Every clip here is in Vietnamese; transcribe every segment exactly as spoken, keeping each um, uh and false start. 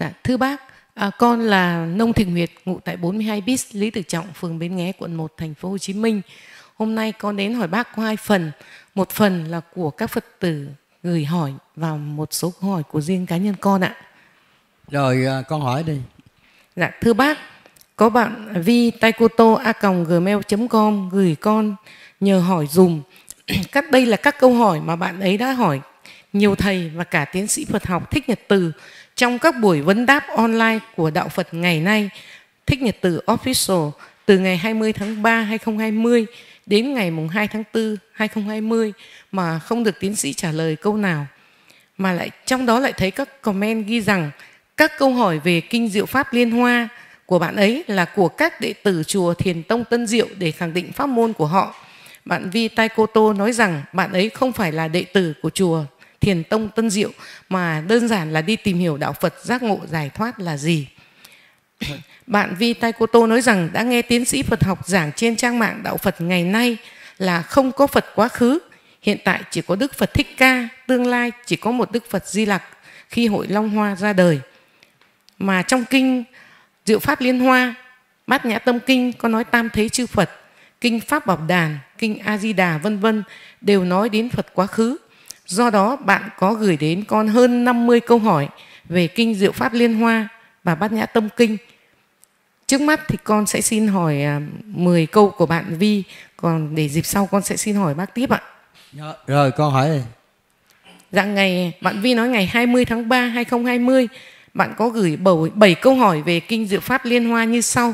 Dạ, thưa bác, à, con là Nông Thị Nguyệt, ngụ tại bốn mươi hai bis Lý Tự Trọng, phường Bến Nghé, quận một, thành phố Hồ Chí Minh. Hôm nay con đến hỏi bác có hai phần. Một phần là của các Phật tử gửi hỏi và một số câu hỏi của riêng cá nhân con ạ. Rồi con hỏi đi. Dạ, thưa bác, có bạn vi taikoto a còng gmail chấm com gửi con nhờ hỏi dùm. Các đây là các câu hỏi mà bạn ấy đã hỏi nhiều thầy và cả tiến sĩ Phật học Thích Nhật Từ trong các buổi vấn đáp online của Đạo Phật ngày nay. Thích Nhật Từ Official từ ngày hai mươi tháng ba năm hai nghìn không trăm hai mươi đến ngày hai tháng tư năm hai nghìn không trăm hai mươi mà không được tiến sĩ trả lời câu nào. Mà lại trong đó lại thấy các comment ghi rằng các câu hỏi về Kinh Diệu Pháp Liên Hoa của bạn ấy là của các đệ tử chùa Thiền Tông Tân Diệu để khẳng định pháp môn của họ. Bạn Vi Taikoto nói rằng bạn ấy không phải là đệ tử của chùa Thiền Tông Tân Diệu mà đơn giản là đi tìm hiểu đạo Phật giác ngộ giải thoát là gì. Bạn Vi Taikoto nói rằng đã nghe tiến sĩ Phật học giảng trên trang mạng Đạo Phật ngày nay là không có Phật quá khứ, hiện tại chỉ có Đức Phật Thích Ca, tương lai chỉ có một Đức Phật Di Lặc khi hội Long Hoa ra đời. Mà trong Kinh Diệu Pháp Liên Hoa, Bát Nhã Tâm Kinh có nói tam thế chư Phật, Kinh Pháp Bảo Đàn, Kinh A Di Đà vân vân đều nói đến Phật quá khứ. Do đó bạn có gửi đến con hơn năm mươi câu hỏi về Kinh Diệu Pháp Liên Hoa và Bát Nhã Tâm Kinh. Trước mắt thì con sẽ xin hỏi mười câu của bạn Vi, còn để dịp sau con sẽ xin hỏi bác tiếp ạ. Rồi con hỏi đi. Dạ, ngày bạn Vi nói ngày hai mươi tháng ba năm hai nghìn không trăm hai mươi bạn có gửi bảy câu hỏi về Kinh Diệu Pháp Liên Hoa như sau.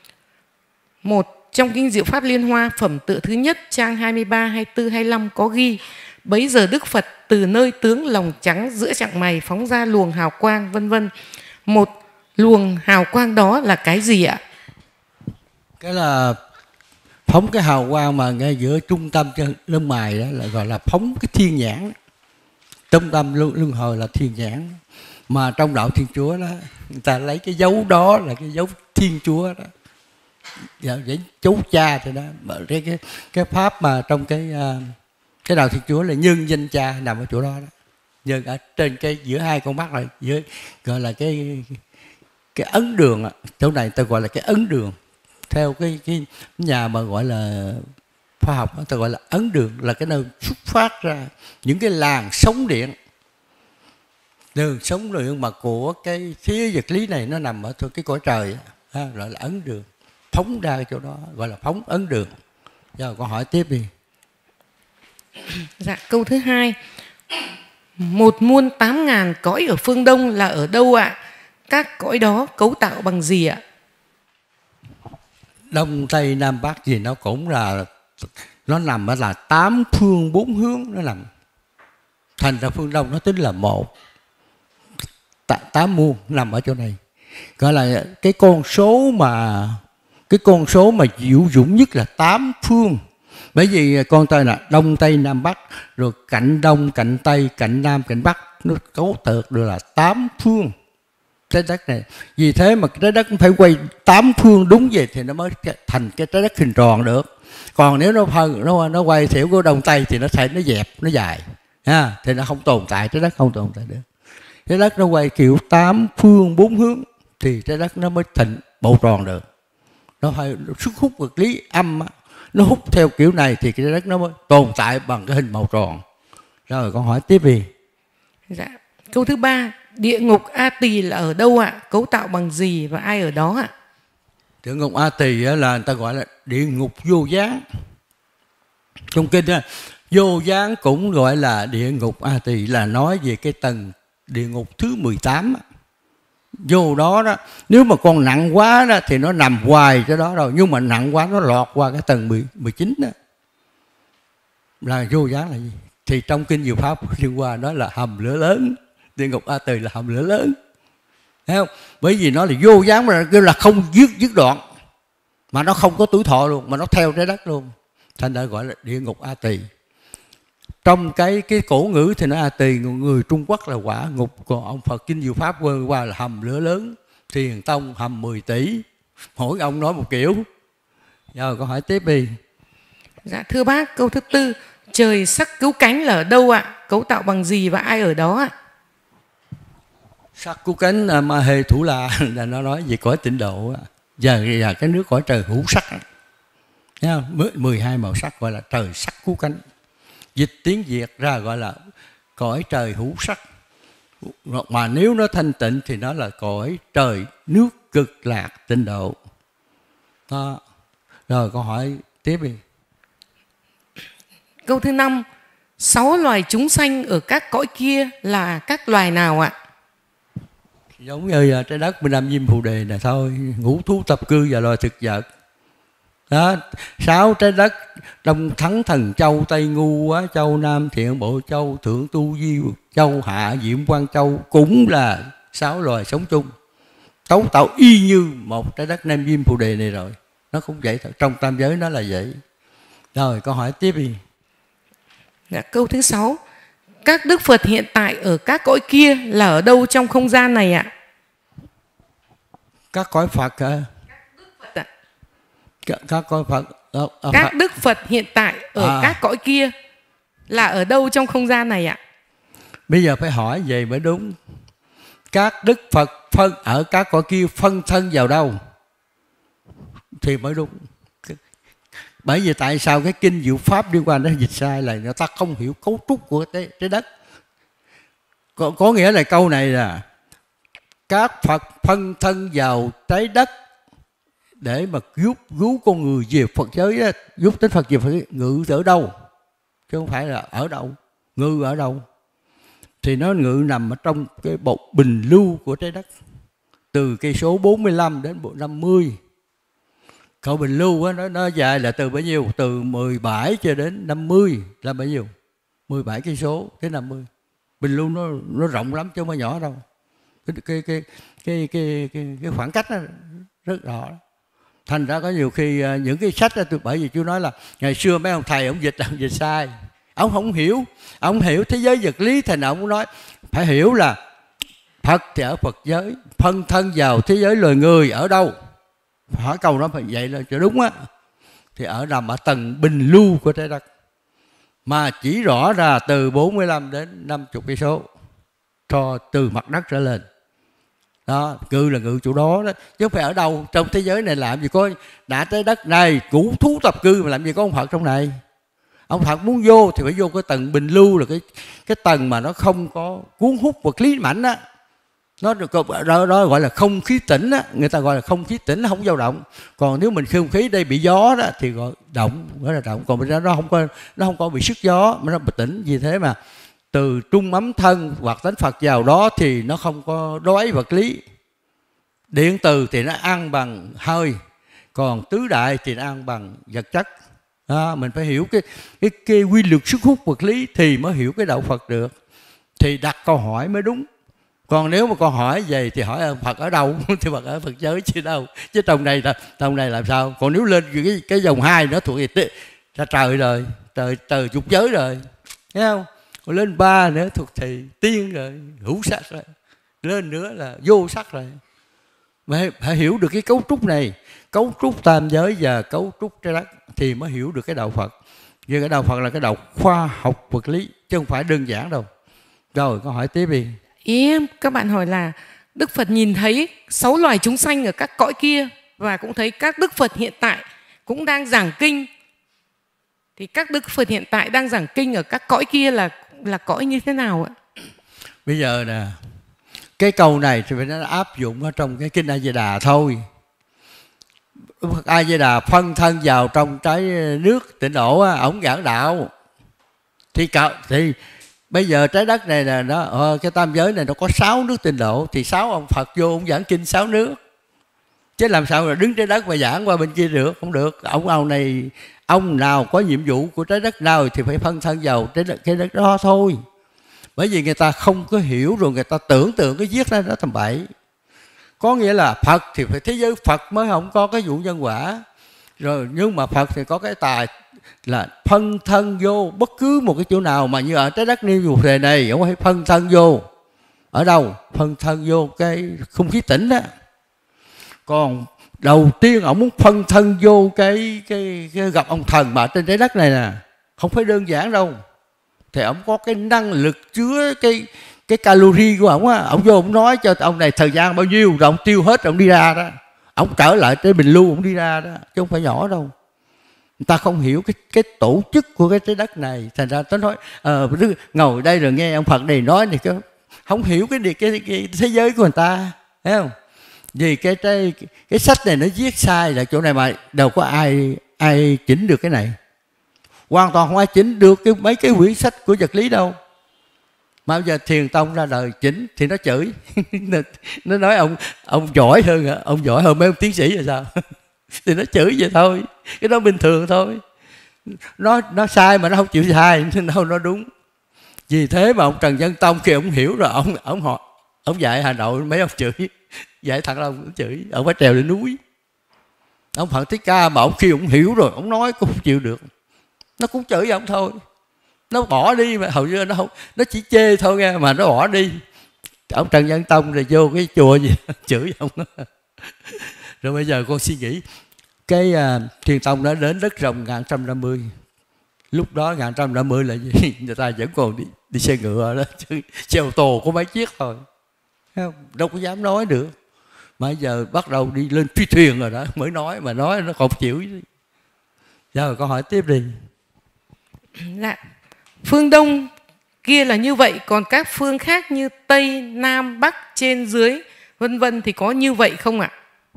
Một, trong Kinh Diệu Pháp Liên Hoa phẩm tựa thứ nhất trang hai mươi ba, hai mươi tư, hai mươi lăm có ghi: bấy giờ Đức Phật từ nơi tướng lòng trắng giữa chặng mày phóng ra luồng hào quang vân vân. Một luồng hào quang đó là cái gì ạ? Cái là phóng cái hào quang mà ngay giữa trung tâm chân lông mày đó là gọi là phóng cái thiên nhãn. Trung tâm luân hồi là thiên nhãn. Mà trong đạo Thiên Chúa đó, người ta lấy cái dấu đó là cái dấu Thiên Chúa đó. Dạ, cái dấu cha thì đó. Cái, cái, cái pháp mà trong cái cái đạo Thiên Chúa là nhân danh cha nằm ở chỗ đó đó. Nhân ở trên cái giữa hai con mắt này, dưới gọi là cái cái ấn đường, chỗ này ta gọi là cái ấn đường. Theo cái cái nhà mà gọi là khoa học, ta gọi là ấn đường, là cái nơi xuất phát ra những cái làn sóng điện. Đường sóng điện mà của cái thế vật lý này nó nằm ở cái cõi trời, ha, gọi là ấn đường, phóng ra cái chỗ đó gọi là phóng ấn đường. Giờ con hỏi tiếp đi. Dạ, câu thứ hai. Một muôn tám ngàn cõi ở phương Đông là ở đâu ạ? Các cõi đó cấu tạo bằng gì ạ? Đông Tây Nam Bắc gì nó cũng là, nó nằm ở là tám phương bốn hướng nó nằm. Thành ra phương Đông nó tính là một, tám muôn nằm ở chỗ này. Gọi là cái con số mà cái con số mà diệu dũng nhất là tám phương. Bởi vì con tên là Đông Tây Nam Bắc, rồi cạnh Đông, cạnh Tây, cạnh Nam, cạnh Bắc, nó cấu tược được là tám phương trái đất này. Vì thế mà trái đất phải quay tám phương đúng vậy thì nó mới thành cái trái đất hình tròn được. Còn nếu nó phân nó nó quay theo của Đông Tây thì nó sẽ nó dẹp, nó dài, ha, thì nó không tồn tại, trái đất không tồn tại được. Trái đất nó quay kiểu tám phương bốn hướng thì trái đất nó mới thành bộ tròn được. Nó phải sức hút vật lý âm, nó hút theo kiểu này thì cái trái đất nó mới tồn tại bằng cái hình màu tròn. Rồi con hỏi tiếp đi. Dạ, câu thứ ba. Địa ngục A Tỳ là ở đâu ạ? Cấu tạo bằng gì và ai ở đó ạ? Địa ngục A Tỳ là người ta gọi là địa ngục vô gián. Trong kinh đó, vô gián cũng gọi là địa ngục A Tỳ, là nói về cái tầng địa ngục thứ mười tám. Vô đó đó, nếu mà con nặng quá đó thì nó nằm hoài cho đó rồi, nhưng mà nặng quá nó lọt qua cái tầng mười chín đó. Là vô gián là gì? Thì trong kinh Diệu Pháp Liên Hoa nói là hầm lửa lớn. Địa ngục A Tỳ là hầm lửa lớn, thấy không? Bởi vì nó là vô gián, mà kêu là không dứt dứt đoạn, mà nó không có tuổi thọ luôn, mà nó theo trái đất luôn, thành ra gọi là địa ngục A Tỳ. Trong cái cái cổ ngữ thì nó A Tỳ, người Trung Quốc là quả ngục, còn ông Phật kinh Diệu Pháp Liên Hoa là hầm lửa lớn. Thiền Tông hầm mười tỷ, mỗi ông nói một kiểu. Rồi con hỏi tiếp đi. Dạ, thưa bác, câu thứ tư. Trời sắc cứu cánh là ở đâu ạ? Cấu tạo bằng gì và ai ở đó ạ? Sắc của cánh ma hê thủ la là nó nói về cõi tịnh độ. Giờ là cái nước cõi trời hữu sắc. mười hai màu sắc gọi là trời sắc cứu cánh. Dịch tiếng Việt ra gọi là cõi trời hữu sắc. Mà nếu nó thanh tịnh thì nó là cõi trời nước cực lạc tịnh độ. Đó. Rồi câu hỏi tiếp đi. Câu thứ năm, sáu loài chúng sanh ở các cõi kia là các loài nào ạ? Giống như trái đất bên Nam Diêm Phù Đề này thôi, ngũ thú tập cư và loài thực vật. Đó, sáu trái đất Đông Thắng Thần Châu, Tây Ngu Quá Châu, Nam Thiện Bộ Châu, Thượng Tu Di Châu, Hạ Diệm Quang Châu cũng là sáu loài sống chung. Cấu tạo y như một trái đất Nam Diêm Phù Đề này rồi. Nó cũng vậy thôi, trong tam giới nó là vậy. Rồi câu hỏi tiếp đi. Dạ, câu thứ sáu, các Đức Phật hiện tại ở các cõi kia là ở đâu trong không gian này ạ? Các cõi Phật hả? Các Đức Phật ạ. Các, các cõi Phật. Ờ, ờ, các Phật. Đức Phật hiện tại ở À. các cõi kia là ở đâu trong không gian này ạ? Bây giờ phải hỏi về mới đúng. Các Đức Phật phân ở các cõi kia phân thân vào đâu thì mới đúng. Bởi vì tại sao cái kinh Diệu Pháp liên quan đến dịch sai là người ta không hiểu cấu trúc của trái, trái đất. Có, có nghĩa là câu này là các Phật phân thân vào trái đất để mà giúp cứu con người về Phật giới đó, giúp đến Phật về Phật giới, ngự ở đâu chứ không phải là ở đâu, ngự ở đâu. Thì nó ngự nằm ở trong cái bột bình lưu của trái đất, từ cây số bốn mươi lăm đến bộ năm mươi. Cậu bình lưu á, nó, nó dài là từ bao nhiêu? Từ mười bảy cho đến năm mươi là bao nhiêu? mười bảy cây số đến năm mươi. Bình lưu nó nó rộng lắm chứ không phải nhỏ đâu. Cái cái cái cái cái cái, cái khoảng cách nó rất rõ. Thành ra có nhiều khi những cái sách đó, tôi bởi vì chú nói là ngày xưa mấy ông thầy ông dịch ông dịch sai. Ông không hiểu, ông hiểu thế giới vật lý, thành ông nói phải hiểu là Phật thì ở Phật giới, phân thân vào thế giới loài người ở đâu? Hỏi câu đó phải vậy là cho đúng á. Thì ở nằm ở tầng bình lưu của trái đất, mà chỉ rõ ra từ bốn mươi lăm đến năm mươi cây số cho từ mặt đất trở lên. Đó, ngự là ngự chỗ đó đó, chứ không phải ở đâu trong thế giới này. Làm gì có đã trái đất này cũ thú tập cư mà làm gì có ông Phật trong này. Ông Phật muốn vô thì phải vô cái tầng bình lưu, là cái cái tầng mà nó không có cuốn hút vật lý mạnh á. Nó được đó, đó gọi là không khí tĩnh á, người ta gọi là không khí tĩnh, nó không dao động. Còn nếu mình không khí đây bị gió đó thì gọi động, gọi là động. Còn bên đó nó không có nó không có bị sức gió mà nó bị tĩnh. Vì thế mà từ trung ấm thân hoặc tánh Phật vào đó thì nó không có đói vật lý. Điện từ thì nó ăn bằng hơi, còn tứ đại thì nó ăn bằng vật chất. À, mình phải hiểu cái, cái cái quy luật sức hút vật lý thì mới hiểu cái đạo Phật được. Thì đặt câu hỏi mới đúng. Còn nếu mà con hỏi về thì hỏi Phật ở đâu thì Phật ở Phật giới chứ đâu. Chứ trong này trong này làm sao? Còn nếu lên cái cái dòng hai nó thuộc về ra trời rồi, trời trời dục giới rồi, thấy không? Còn lên ba nữa thuộc thì tiên rồi, hữu sắc rồi, lên nữa là vô sắc rồi. Mà phải hiểu được cái cấu trúc này, cấu trúc tam giới và cấu trúc trái đất thì mới hiểu được cái đạo Phật. Vì cái đạo Phật là cái đạo khoa học vật lý chứ không phải đơn giản đâu. Rồi câu hỏi tiếp đi. Ý các bạn hỏi là Đức Phật nhìn thấy sáu loài chúng sanh ở các cõi kia và cũng thấy các Đức Phật hiện tại cũng đang giảng kinh. Thì các Đức Phật hiện tại đang giảng kinh ở các cõi kia là là cõi như thế nào ạ? Bây giờ nè, cái câu này thì phải nó áp dụng ở trong cái kinh A Di Đà thôi. A Di Đà phân thân vào trong trái nước tịnh độ á, ổng giảng đạo. Thì cậu thì bây giờ trái đất này là nó ờ, cái tam giới này nó có sáu nước tịnh độ, thì sáu ông Phật vô ông giảng kinh sáu nước. Chứ làm sao là đứng trái đất mà giảng qua bên kia được, không được. Ông ông này ông nào có nhiệm vụ của trái đất nào thì phải phân thân vào trái đất, cái đất đó thôi. Bởi vì người ta không có hiểu rồi người ta tưởng tượng cái viết ra nó tầm bậy. Có nghĩa là Phật thì phải thế giới Phật mới không có cái vụ nhân quả. Rồi nhưng mà Phật thì có cái tài là phân thân vô bất cứ một cái chỗ nào, mà như ở trái đất Niêu Dục Đề này ông phải phân thân vô. Ở đâu? Phân thân vô cái không khí tĩnh đó. Còn đầu tiên ông muốn phân thân vô cái, cái, cái gặp ông thần mà trên trái đất này nè, không phải đơn giản đâu. Thì ông có cái năng lực chứa cái cái calorie của ổng á, ổng vô ổng nói cho ông này thời gian bao nhiêu rồi ông tiêu hết rồi ông đi ra đó, ổng trở lại tới bình lưu ổng đi ra đó, chứ không phải nhỏ đâu. Người ta không hiểu cái cái tổ chức của cái trái đất này, thành ra tôi nói à, ngồi đây rồi nghe ông Phật này nói thì cái, không hiểu cái, cái, cái, cái thế giới của người ta, thấy không? Vì cái, cái cái sách này nó viết sai là chỗ này mà đâu có ai ai chỉnh được cái này, hoàn toàn không ai chỉnh được cái mấy cái quyển sách của vật lý đâu. Mà bây giờ Thiền Tông ra đời chỉnh thì nó chửi nó nói ông ông giỏi hơn hả? Ông giỏi hơn mấy ông tiến sĩ rồi sao? Thì nó chửi vậy thôi, cái đó bình thường thôi. Nó nó sai mà nó không chịu sai, đâu nó đúng. Vì thế mà ông Trần Nhân Tông khi ông hiểu rồi, ông ông họ ông dạy Hà Nội mấy ông chửi, dạy Thăng Long cũng chửi, ông phải trèo lên núi. Ông Phật Thích Ca mà ông khi ông hiểu rồi, ông nói cũng không chịu được, nó cũng chửi ông thôi. Nó bỏ đi mà hầu như nó không, nó chỉ chê thôi nghe, mà nó bỏ đi. Ông Trần Nhân Tông rồi vô cái chùa gì chửi ông. Rồi bây giờ con suy nghĩ cái uh, Thiền Tông đã đến đất rồng ngàn trăm năm mươi. Lúc đó ngàn trăm năm mươi là gì? Người ta vẫn còn đi, đi xe ngựa đó, chứ xe ô tô có mấy chiếc thôi, không? Đâu có dám nói được. Mà giờ bắt đầu đi lên phi thuyền rồi đó mới nói, mà nói nó không chịu. Giờ con hỏi tiếp đi. Dạ. Phương Đông kia là như vậy, còn các phương khác như Tây, Nam, Bắc, trên, dưới, vân vân thì có như vậy không ạ?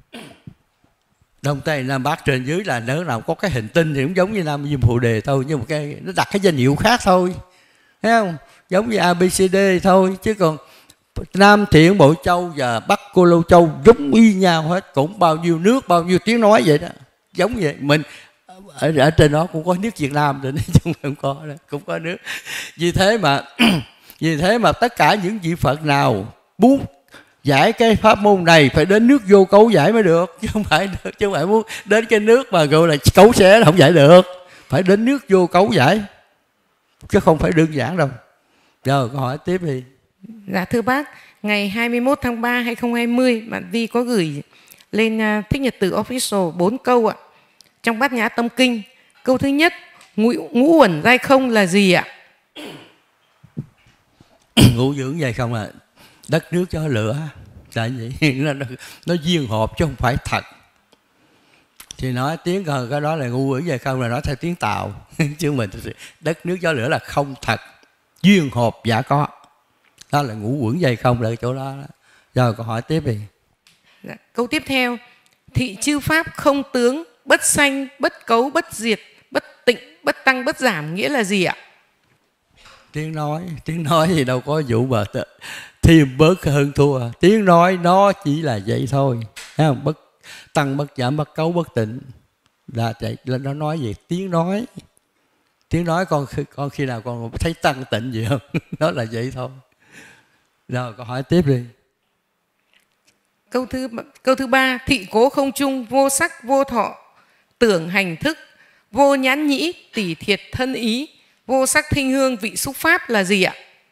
Đông Tây Nam Bắc trên dưới là nếu nào có cái hành tinh thì cũng giống như Nam Diêm Phù Đề thôi, nhưng mà cái nó đặt cái danh hiệu khác thôi, thấy không? Giống như a bê xê đê thôi, chứ còn Nam Thiện Bộ Châu và Bắc Cô Lô Châu giống y nhau hết, cũng bao nhiêu nước, bao nhiêu tiếng nói vậy đó, giống vậy. Mình ở, ở trên đó cũng có nước Việt Nam rồi, chứ không có đó, cũng có nước. Vì thế mà vì thế mà tất cả những vị Phật nào muốn giải cái pháp môn này phải đến nước Vô Cấu giải mới được, chứ không phải được, chứ không phải muốn đến cái nước mà gọi là cấu xé không giải được, phải đến nước Vô Cấu giải, chứ không phải đơn giản đâu. Rồi câu hỏi tiếp đi. Dạ thưa bác, ngày hai mươi mốt tháng ba hai nghìn không trăm hai mươi, bạn Vi có gửi lên Thích Nhật Từ Official bốn câu ạ. Trong Bát Nhã Tâm Kinh, câu thứ nhất, ngũ, ngũ uẩn giai không là gì ạ? Ngũ dưỡng giai không là đất nước gió lửa, tại vậy nó, nó duyên hợp chứ không phải thật. Thì nói tiếng cái đó là ngũ uẩn giai không là nói theo tiếng Tàu chứ mình đất nước gió lửa là không thật, duyên hợp giả có, đó là ngũ uẩn giai không là cái chỗ đó, đó. Rồi câu hỏi tiếp đi. Dạ, câu tiếp theo, thị chư pháp không tướng, bất sanh, bất cấu, bất diệt, bất tịnh, bất tăng, bất giảm nghĩa là gì ạ? Tiếng nói, tiếng nói thì đâu có vụ mà thêm bớt hơn thua. Tiếng nói nó chỉ là vậy thôi, thấy không? Bất tăng, bất giảm, bất cấu, bất tịnh là vậy. Nó nói về tiếng nói. Tiếng nói con con khi nào con thấy tăng tịnh gì không? Nó là vậy thôi. Rồi câu hỏi tiếp đi. Câu thứ câu thứ ba, thị cố không chung, vô sắc, vô thọ, tưởng hành thức, vô nhãn nhĩ, tỷ thiệt thân ý, vô sắc thinh hương, vị xúc pháp là gì ạ?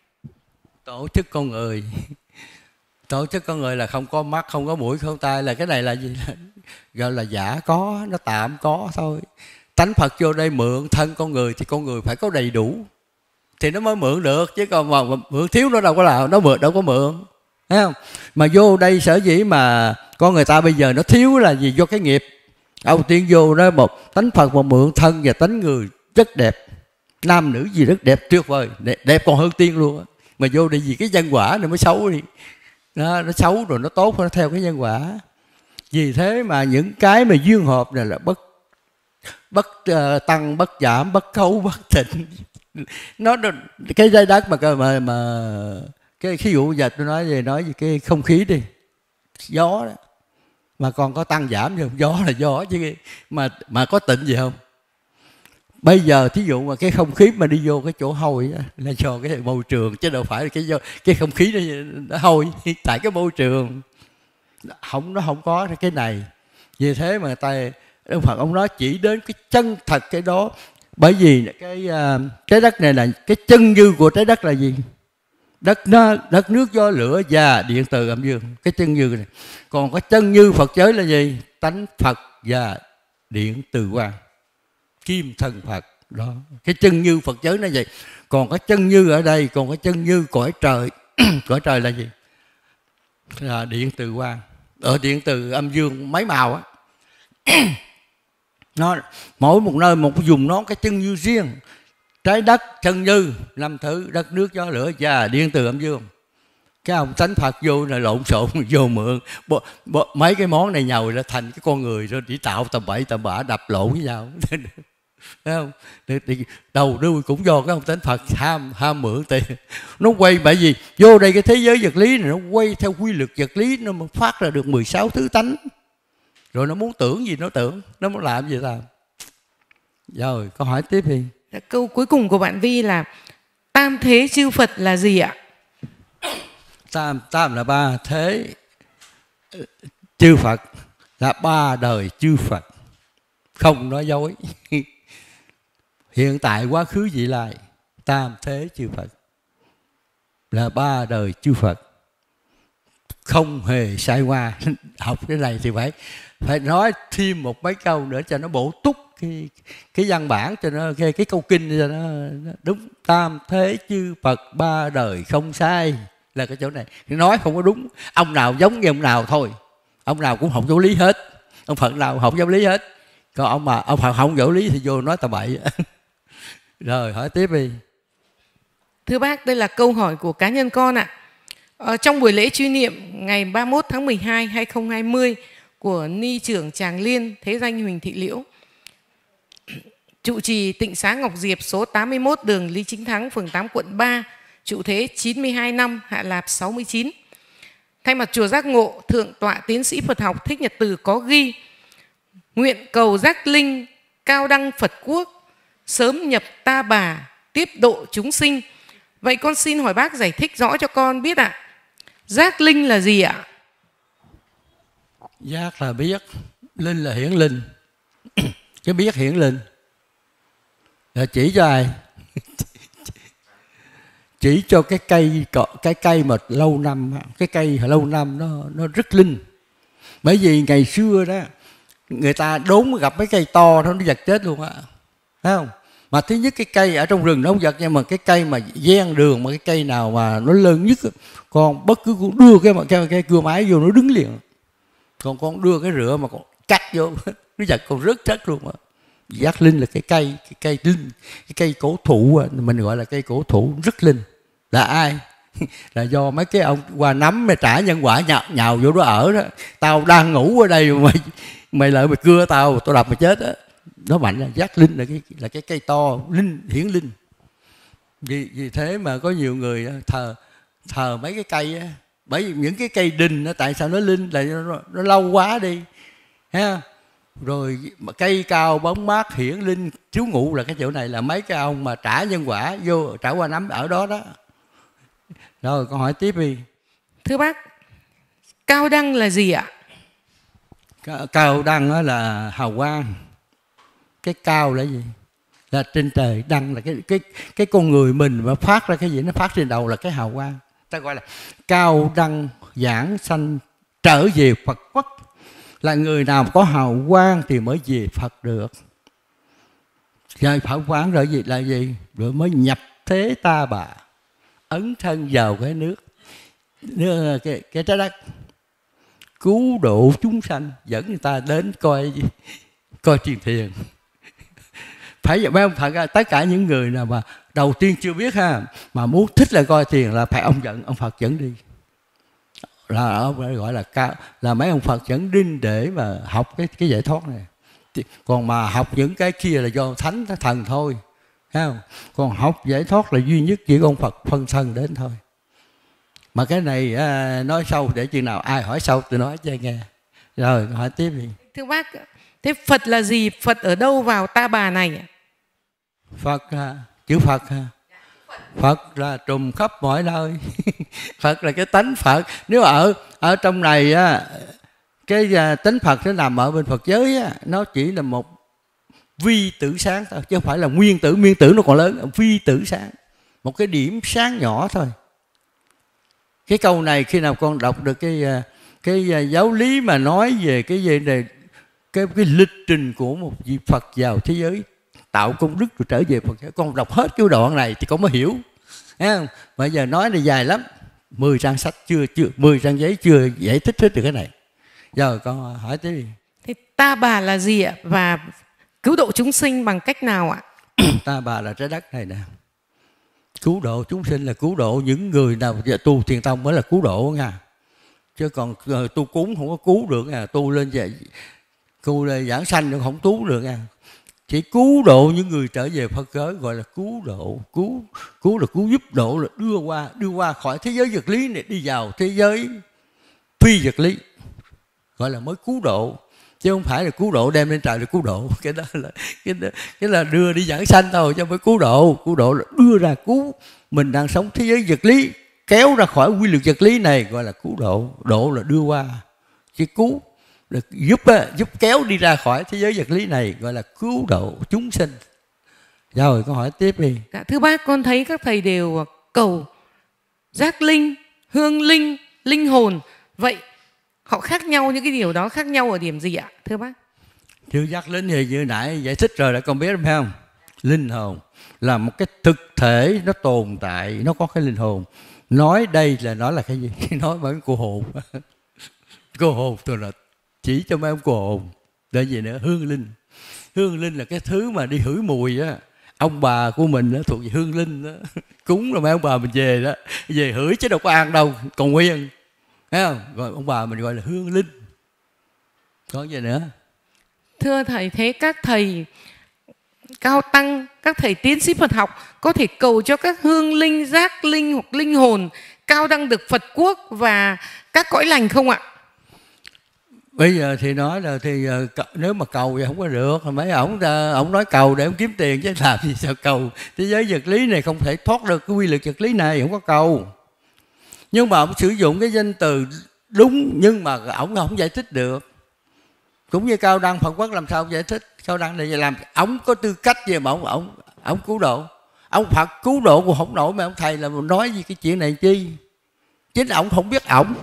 Tổ chức con người. Tổ chức con người là không có mắt, không có mũi, không có tai, là cái này là gì? Gọi là giả có, nó tạm có thôi. Tánh Phật vô đây mượn thân con người thì con người phải có đầy đủ thì nó mới mượn được, chứ còn mà mượn thiếu nó đâu có làm, nó mượn đâu có mượn, thấy không? Mà vô đây sở dĩ mà con người ta bây giờ nó thiếu là gì? Do cái nghiệp. Đầu tiên vô đó một tánh Phật mà mượn thân và tánh người rất đẹp, nam nữ gì rất đẹp, tuyệt vời, đẹp, đẹp còn hơn tiên luôn á. Mà vô đây vì cái nhân quả này mới xấu đi, nó, nó xấu rồi nó tốt, nó theo cái nhân quả. Vì thế mà những cái mà duyên hợp này là bất bất uh, tăng, bất giảm, bất cấu, bất tịnh. Nó cái trái đất mà mà mà cái ví dụ giờ tôi nói về nói về cái không khí đi, gió đó, mà còn có tăng giảm gì không? Gió là gió chứ mà mà có tịnh gì không? Bây giờ thí dụ mà cái không khí mà đi vô cái chỗ hôi đó, là do cái môi trường, chứ đâu phải là cái cái không khí nó, nó hôi tại cái môi trường. Không, nó không có cái này. Vì thế mà ta ông Phật ông nói chỉ đến cái chân thật cái đó. Bởi vì cái trái đất này là cái chân như của trái đất là gì? Đất nó, đất nước gió lửa và điện từ âm dương, cái chân như này. Còn cái chân như Phật giới là gì? Tánh Phật và điện từ quang, kim thần Phật đó. Cái chân như Phật giới là vậy. Còn cái chân như ở đây, còn cái chân như cõi trời Cõi trời là gì? Là điện từ quang. Ở điện từ âm dương mấy màu á. Nó mỗi một nơi một vùng nó cái chân như riêng. Trái đất chân như năm thứ, đất nước gió lửa và điện từ âm dương. Cái ông Thánh Phật vô là lộn xộn vô mượn bo, bo, mấy cái món này nhồi ra thành cái con người rồi chỉ tạo tầm bậy tầm bạ đập lộn với nhau. Thấy không? Đầu đuôi cũng do cái ông Thánh Phật ham ham mượn tiền. Nó quay bởi vì vô đây cái thế giới vật lý này nó quay theo quy luật vật lý, nó phát ra được mười sáu thứ tánh. Rồi nó muốn tưởng gì nó tưởng, nó muốn làm gì làm. Rồi câu hỏi tiếp đi. Câu cuối cùng của bạn Vi là tam thế chư Phật là gì ạ? Tam, tam là ba thế chư Phật, là ba đời chư Phật, không nói dối. Hiện tại quá khứ vị lai, tam thế chư Phật là ba đời chư Phật, không hề sai qua. Học cái này thì phải phải nói thêm một mấy câu nữa cho nó bổ túc cái cái văn bản, cho nó cái, cái câu kinh cho nó, nó đúng. Tam thế chư Phật ba đời không sai là cái chỗ này. Nói không có đúng, ông nào giống như ông nào thôi, ông nào cũng học giáo lý hết, ông Phật nào học giáo lý hết. Còn ông mà ông Phật không giáo lý thì vô nói tà bậy. Rồi hỏi tiếp đi. Thưa bác, đây là câu hỏi của cá nhân con ạ. Ở trong buổi lễ truy niệm ngày ba mươi mốt tháng mười hai năm hai nghìn không trăm hai mươi của Ni trưởng Tràng Liên thế danh Huỳnh Thị Liễu, trụ trì tịnh xá Ngọc Diệp số tám mươi mốt đường Lý Chính Thắng, phường tám, quận ba, trụ thế chín mươi hai năm, hạ lạp sáu mươi chín. Thay mặt chùa Giác Ngộ, Thượng tọa Tiến sĩ Phật học Thích Nhật Từ có ghi: nguyện cầu giác linh cao đăng Phật quốc, sớm nhập Ta Bà, tiếp độ chúng sinh. Vậy con xin hỏi bác giải thích rõ cho con biết ạ. Giác linh là gì ạ? Giác là biết, linh là hiển linh. Cái biết hiển linh là chỉ cho ai? Chỉ cho cái cây, cái cây mà lâu năm, cái cây lâu năm nó nó rất linh. Bởi vì ngày xưa đó người ta đốn gặp mấy cây to đó nó giật chết luôn á, thấy không? Mà thứ nhất cái cây ở trong rừng nó không giật, nhưng mà cái cây mà ven đường mà cái cây nào mà nó lớn nhất, còn bất cứ đưa cái mà cái, cái cưa máy vô nó đứng liền. Còn con đưa cái rửa mà còn cắt vô nó giật còn rớt chất luôn á. Giác linh là cái cây, cái cây linh, cái cây cổ thụ, mình gọi là cây cổ thụ rất linh. Là ai? Là do mấy cái ông qua nắm mày trả nhân quả nhào, nhào vô đó ở đó. Tao đang ngủ ở đây mà mày, mày lại mày cưa tao, tao đập mày chết á. Nó mạnh là giác linh là cái là cái cây to, linh hiển linh. Vì vì thế mà có nhiều người thờ thờ mấy cái cây á, bởi vì những cái cây đình nó tại sao nó linh là nó, nó lâu quá đi, ha. Rồi cây cao bóng mát hiển linh trú ngụ là cái chỗ này là mấy cái ông mà trả nhân quả vô trả qua nắm ở đó đó. Rồi con hỏi tiếp đi. Thưa bác, cao đăng là gì ạ? Cao đăng là hào quang. Cái cao là gì? Là trên trời, đăng là cái cái cái con người mình mà phát ra cái gì nó phát trên đầu là cái hào quang. Ta gọi là cao đăng giảng sanh trở về Phật quốc. Là người nào có hào quang thì mới về Phật được. Rồi Phật quán rồi gì là gì? Rồi mới nhập thế Ta Bà, ấn thân vào cái nước, nước cái, cái trái đất, cứu độ chúng sanh, dẫn người ta đến coi coi truyền thiền. Phải vậy mấy ông Phật, tất cả những người nào mà đầu tiên chưa biết ha, mà muốn thích là coi thiền là phải ông dẫn, ông Phật dẫn đi. Là ông gọi là cao, là mấy ông Phật dẫn đi để mà học cái cái giải thoát này. Còn mà học những cái kia là do thánh thần thôi, thấy không? Còn học giải thoát là duy nhất chỉ có ông Phật phân thân đến thôi. Mà cái này à, nói sâu để chừng nào ai hỏi sâu tôi nói cho nghe. Rồi hỏi tiếp đi. Thưa bác, thế Phật là gì? Phật ở đâu vào Ta Bà này? Phật à, chữ Phật à. Phật là trùm khắp mọi nơi. Phật là cái tánh Phật. Nếu ở ở trong này á, cái tánh Phật nó nằm ở bên Phật giới á, nó chỉ là một vi tử sáng thôi, chứ không phải là nguyên tử. Nguyên tử nó còn lớn, vi tử sáng, một cái điểm sáng nhỏ thôi. Cái câu này khi nào con đọc được cái cái giáo lý mà nói về cái gì này, cái cái lịch trình của một vị Phật vào thế giới tạo công đức rồi trở về Phật giới, con đọc hết cái đoạn này thì con mới hiểu, thấy không? Bây giờ nói này dài lắm, mười trang sách chưa chưa mười trang giấy chưa giải thích hết được cái này. Giờ con hỏi tiếp đi. Thế Ta Bà là gì ạ? Và cứu độ chúng sinh bằng cách nào ạ? Ta Bà là trái đất này nè. Cứu độ chúng sinh là cứu độ những người nào tu thiền tông mới là cứu độ nha. Chứ còn tu cúng không có cứu được nha. Tu lên vậy, tu lên giảng sanh cũng không cứu được nha. Chỉ cứu độ những người trở về Phật giới gọi là cứu độ. Cứu cứu là cứu giúp độ, là đưa qua đưa qua khỏi thế giới vật lý này đi vào thế giới phi vật lý, gọi là mới cứu độ. Chứ không phải là cứu độ đem lên trời để cứu độ. Cái đó là cái đó, cái là đưa đi giảng sanh thôi, chứ không phải cứu độ. Cứu độ là đưa ra cứu mình đang sống thế giới vật lý, kéo ra khỏi quy luật vật lý này, gọi là cứu độ. Độ là đưa qua, chứ cứu là giúp giúp kéo đi ra khỏi thế giới vật lý này, gọi là cứu độ chúng sinh. Rồi con hỏi tiếp đi. Dạ, thưa bác, con thấy các thầy đều cầu giác linh, hương linh, linh hồn. Vậy họ khác nhau, những cái điều đó khác nhau ở điểm gì ạ, thưa bác? Chữ giác linh thì như nãy giải thích rồi, đã con biết phải không? Linh hồn là một cái thực thể, nó tồn tại, nó có cái linh hồn. Nói đây là nói là cái gì? Nói bởi cô hồn. Cô hồn tôi là chỉ cho mấy ông cô hồn. Để gì nữa? Hương linh. Hương linh là cái thứ mà đi hửi mùi á. Ông bà của mình đó, thuộc về hương linh đó. Cúng là mấy ông bà mình về đó, về hửi chứ đâu có ăn đâu, còn nguyên. Thấy không? Rồi ông bà mình gọi là hương linh. Có gì nữa? Thưa thầy, thế các thầy cao tăng, các thầy tiến sĩ Phật học có thể cầu cho các hương linh, giác linh hoặc linh hồn cao đăng được Phật quốc và các cõi lành không ạ? Bây giờ thì nói là thì nếu mà cầu thì không có được. Mấy ổng ổng nói cầu để ông kiếm tiền chứ làm gì sao cầu. Thế giới vật lý này không thể thoát được cái quy luật vật lý này, không có cầu. Nhưng mà ông sử dụng cái danh từ đúng, nhưng mà ổng không giải thích được. Cũng như Cao Đăng Phật quốc làm sao giải thích? Cao Đăng này làm ổng có tư cách gì mà ổng ổng ổng cứu độ? Ông Phật cứu độ cũng không nổi mà ông thầy là nói gì cái chuyện này chi? Chính ổng không biết ổng.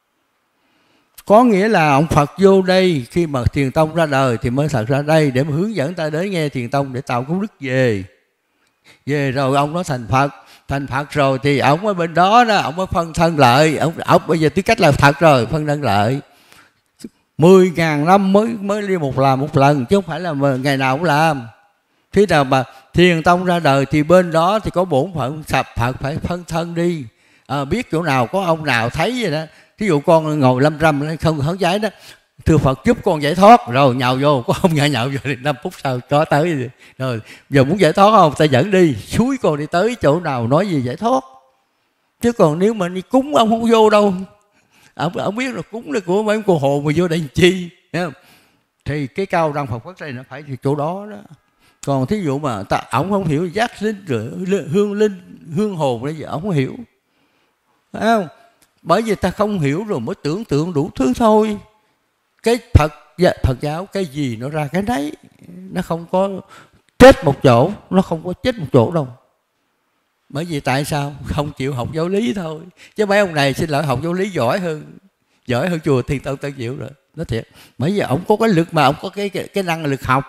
Có nghĩa là ông Phật vô đây khi mà Thiền Tông ra đời thì mới thật ra đây để mà hướng dẫn ta đến nghe Thiền Tông để tạo công đức về. Về rồi ông nó thành Phật, thành Phật rồi thì ông ở bên đó đó, ông mới phân thân lợi, ông, ông bây giờ tư cách là Phật rồi, phân thân lợi. Mười ngàn năm mới mới đi một làm một lần, chứ không phải là ngày nào cũng làm. Khi nào mà Thiền Tông ra đời thì bên đó thì có bổn phận sập Phật phải phân thân đi. À, biết chỗ nào có ông nào thấy vậy đó. Ví dụ con ngồi lâm râm không hớn giấy đó, thưa Phật giúp con giải thoát, rồi nhào vô, có ông nhào nhào vô thì năm phút sau có tới rồi. Giờ muốn giải thoát không, ta dẫn đi, suối con đi tới chỗ nào nói gì giải thoát. Chứ còn nếu mà đi cúng ông không vô đâu. Ông, ông biết là cúng là của mấy cô hồn mà vô đây làm chi, thấy không? Thì cái Cao Đăng Phật quốc này nó phải thì chỗ đó đó. Còn thí dụ mà ta ổng không hiểu giác linh rồi hương linh, hương hồn đấy gì ổng không hiểu, thấy không? Bởi vì ta không hiểu rồi mới tưởng tượng đủ thứ thôi. Cái Phật Phật giáo cái gì nó ra cái đấy, nó không có chết một chỗ, nó không có chết một chỗ đâu. Bởi vì tại sao? Không chịu học giáo lý thôi. Chứ mấy ông này xin lỗi học giáo lý giỏi hơn, giỏi hơn chùa Thiền Tông Tân Diệu rồi. Nói thiệt. Bởi vì ông có cái lực mà ông có cái cái, cái năng lực học.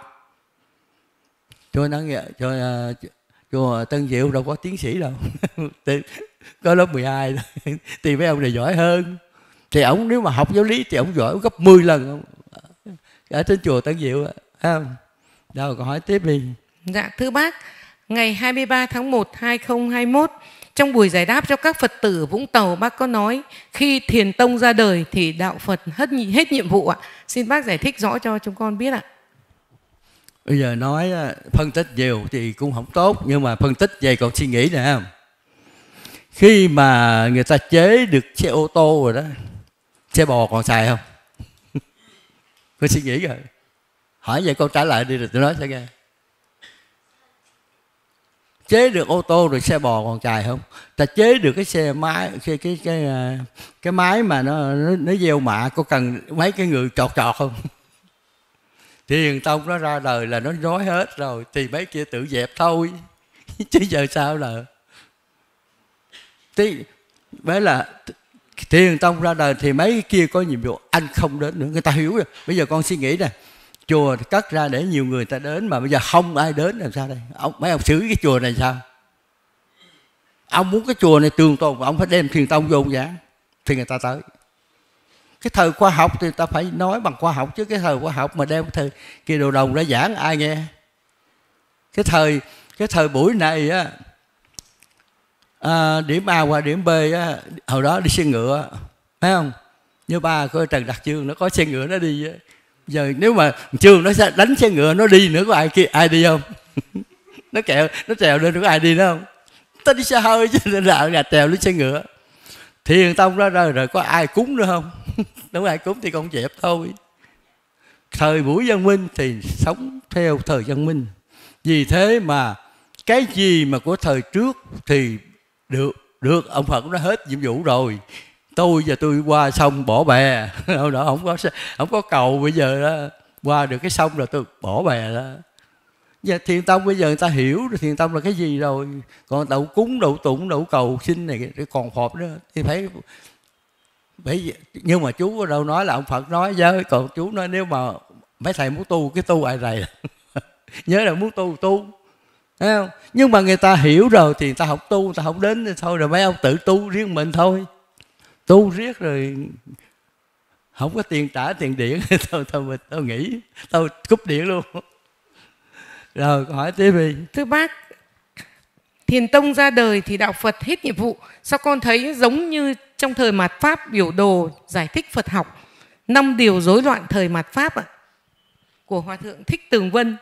Chùa năng chùa, chùa Tân Diệu đâu có tiến sĩ đâu. Có lớp mười hai thôi. Thì mấy ông này giỏi hơn. Thì ông nếu mà học giáo lý thì ông giỏi gấp mười lần ở trên chùa Tân Diệu. Không? Đâu, còn hỏi tiếp đi. Dạ, thưa bác, ngày hai mươi ba tháng một năm hai nghìn không trăm hai mươi mốt, trong buổi giải đáp cho các Phật tử Vũng Tàu, bác có nói khi Thiền Tông ra đời thì đạo Phật hết, hết nhiệm vụ ạ. Xin bác giải thích rõ cho chúng con biết ạ. Bây giờ nói phân tích nhiều thì cũng không tốt, nhưng mà phân tích về còn suy nghĩ nè. Khi mà người ta chế được xe ô tô rồi đó, xe bò còn xài không? Có suy nghĩ rồi. Hỏi vậy con trả lại đi rồi tôi nói cho nghe. Chế được ô tô rồi xe bò còn xài không? Ta chế được cái xe máy, cái cái cái cái, cái máy mà nó nó, nó gieo mạ, có cần mấy cái người trọt trọt không? Thiền Tông nó ra đời là nó nói hết rồi, thì mấy kia tự dẹp thôi. Chứ giờ sao là tí mới là Thiền Tông ra đời thì mấy kia có nhiệm vụ, anh không đến nữa. Người ta hiểu rồi. Bây giờ con suy nghĩ nè, chùa thì cất ra để nhiều người ta đến, mà bây giờ không ai đến làm sao đây? Ông, mấy ông xử cái chùa này sao? Ông muốn cái chùa này trường tồn, ông phải đem thiền tông vô giảng thì người ta tới. Cái thời khoa học thì ta phải nói bằng khoa học, chứ cái thời khoa học mà đem cái thời kia đồ đồng ra giảng ai nghe. Cái thời cái thời buổi này á, à, điểm A qua điểm B á, hồi đó đi xe ngựa, phải không? Như ba coi Trần Đạt Chương nó có xe ngựa nó đi á. Giờ nếu mà Chương nó đánh xe ngựa nó đi nữa, có ai kia ai đi không? Nó kẹo nó trèo lên, có ai đi nữa không? Ta đi xe hơi chứ nên là gà trèo lên xe ngựa. Thiền tông đó rồi, rồi có ai cúng nữa không? Đúng, ai cúng thì con dẹp thôi. Thời buổi văn minh thì sống theo thời văn minh. Vì thế mà cái gì mà của thời trước thì được được ông Phật nó hết nhiệm vụ rồi. Tôi và tôi qua sông bỏ bè, hồi đó không có không có cầu, bây giờ đó, qua được cái sông rồi tôi bỏ bè đó. Và thiền tông bây giờ người ta hiểu rồi thiền tông là cái gì rồi. Còn đậu cúng, đậu tụng, đậu cầu xin này còn hộp nữa thì phải phải nhưng mà chú ở đâu nói là ông Phật nói với, còn chú nói nếu mà mấy thầy muốn tu cái tu ai rầy. Nhớ là muốn tu tu, thấy không? Nhưng mà người ta hiểu rồi thì người ta học tu, người ta không đến thì thôi, rồi mấy ông tự tu riêng mình thôi. Tu riết rồi không có tiền trả tiền điện thôi thôi mình tôi nghĩ tôi cúp điện luôn. Rồi câu hỏi tiếp đi. Thưa bác, thiền tông ra đời thì đạo Phật hết nhiệm vụ, sao con thấy giống như trong thời mạt Pháp biểu đồ giải thích Phật học năm điều rối loạn thời mạt Pháp ạ, của Hòa thượng Thích Tường Vân?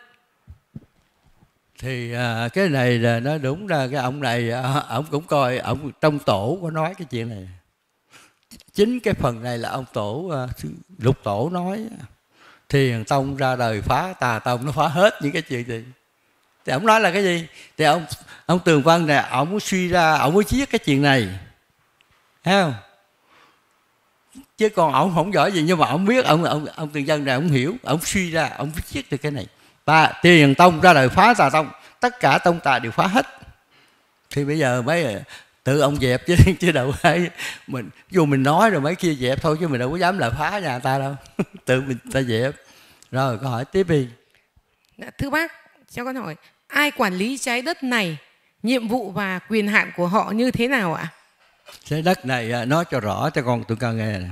Thì à, cái này là nó đúng ra cái ông này à, ông cũng coi, ông trong tổ có nói cái chuyện này. Chính cái phần này là ông tổ à, Lục Tổ nói thiền tông ra đời phá tà tông, nó phá hết những cái chuyện gì. Thì ông nói là cái gì? Thì ông ông Tường Vân này, ông muốn suy ra, ông muốn viết cái chuyện này, thấy không? Chứ còn ông không giỏi gì, nhưng mà ông biết, ông ông ông Tường Vân này ông hiểu, ông suy ra, ông viết được cái này. Ta thiền tông ra đời phá tà tông, tất cả tông tà đều phá hết. Thì bây giờ mấy tự ông dẹp chứ chứ đâu phải mình, dù mình nói rồi mấy kia dẹp thôi, chứ mình đâu có dám là phá nhà ta đâu. Tự mình ta dẹp. Rồi câu hỏi tiếp đi. Thưa bác, cho con hỏi, ai quản lý trái đất này, nhiệm vụ và quyền hạn của họ như thế nào ạ? Trái đất này nói cho rõ cho con tụi con nghe này.